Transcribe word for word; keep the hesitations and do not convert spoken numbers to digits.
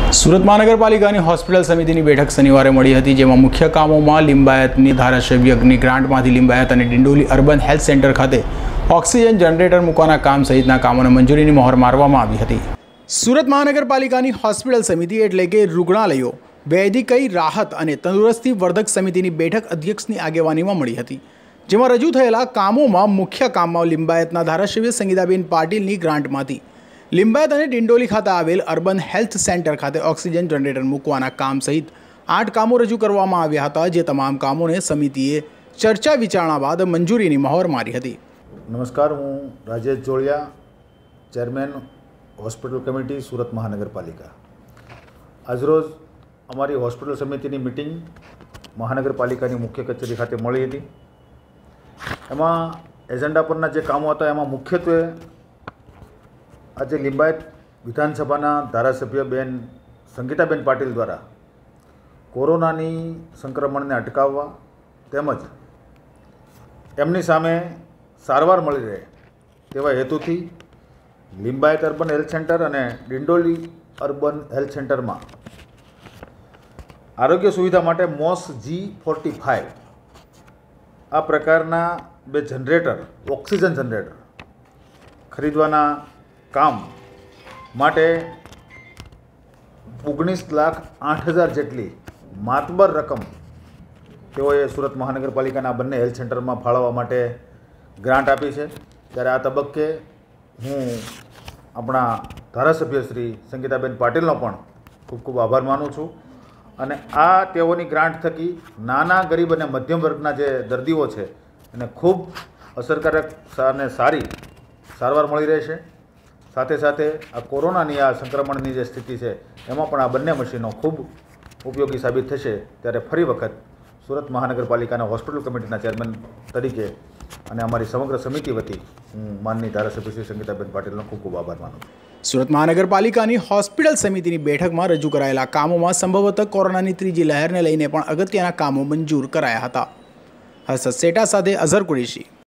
સુરત મહાનગરપાલિકાની હોસ્પિટલ સમિતિની બેઠક શનિવારે મળી હતી, જેમાં મુખ્ય કામોમાં લિંબાયતની ધારાસભ્યની ગ્રાન્ટમાંથી લિંબાયત અને ડિંડોલી અર્બન હેલ્થ સેન્ટર ખાતે ઓક્સિજન જનરેટર મૂકવાના કામ સહિતના કામોને મંજૂરીની મહોર મારવામાં આવી હતી। સુરત મહાનગરપાલિકાની હોસ્પિટલ સમિતિ એટલે કે રૂગ્ણાલયો વૈદ્યકીય રાહત અને તંદુરસ્તી વર્ધક સમિતિની બેઠક અધ્યક્ષની આગેવાનીમાં મળી હતી, જેમાં રજૂ થયેલા કામોમાં મુખ્ય કામમાં લિંબાયતના ધારાસભ્ય સંગીતાબેન પાટીલની ગ્રાન્ટમાંથી લિંબાયત અને ડિંડોલી ખાતે આવેલ અર્બન હેલ્થ સેન્ટર ખાતે ઓક્સિજન જનરેટર મૂકવાના કામ સહિત આઠ કામો રજૂ કરવામાં આવ્યા હતા, જે તમામ કામોને સમિતિએ ચર્ચા વિચારણા બાદ મંજૂરીની મહોર મારી હતી। નમસ્કાર, હું Rajesh Jodiya, chairman hospital committee Surat મહાનગરપાલિકા। આજરોજ અમારી હોસ્પિટલ સમિતિની મિટિંગ મહાનગરપાલિકાની મુખ્ય કચેરી ખાતે મળી હતી। એમાં એજન્ડા પરના જે કામો હતા એમાં મુખ્યત્વે આજે લિંબાયત વિધાનસભાના ધારાસભ્ય બેન સંગીતાબેન પાટીલ દ્વારા કોરોનાની સંક્રમણને અટકાવવા તેમજ એમની સામે સારવાર મળી રહે તેવા હેતુથી લિંબાયત અર્બન હેલ્થ સેન્ટર અને ડિંડોલી અર્બન હેલ્થ સેન્ટરમાં આરોગ્ય સુવિધા માટે મોસ જી ફોર્ટી ફાઇવ આ પ્રકારના બે જનરેટર ઓક્સિજન જનરેટર ખરીદવાના કામ માટે ઓગણીસ લાખ આઠ હજાર જેટલી માતબર રકમ તેઓએ સુરત મહાનગરપાલિકાના બંને હેલ્થ સેન્ટરમાં ફાળવવા માટે ગ્રાન્ટ આપી છે। ત્યારે આ તબક્કે હું આપણા ધારાસભ્ય શ્રી સંગીતાબેન પાટીલનો પણ ખૂબ ખૂબ આભાર માનું છું અને આ તેઓની ગ્રાન્ટ થકી નાના ગરીબ અને મધ્યમ વર્ગના જે દર્દીઓ છે એને ખૂબ અસરકારક અને સારી સારવાર મળી રહેશે। સાથે સાથે આ કોરોનાની આ સંક્રમણની જે સ્થિતિ છે એમાં પણ આ બંને મશીનો ખૂબ ઉપયોગી સાબિત થશે। ત્યારે ફરી વખત સુરત મહાનગરપાલિકાના હોસ્પિટલ કમિટીના ચેરમેન તરીકે અને અમારી સમગ્ર સમિતિ વતી હું માનની ધારાસભ્ય શ્રી સંગીતાબેન પાટીલનો ખૂબ ખૂબ આભાર માનું છું। સુરત મહાનગરપાલિકાની હોસ્પિટલ સમિતિની બેઠકમાં રજૂ કરાયેલા કામોમાં સંભવતઃ કોરોનાની ત્રીજી લહેરને લઈને પણ અગત્યના કામો મંજૂર કરાયા હતા। હર્ષદ સેટા સાથે અઝહર કુરેશી।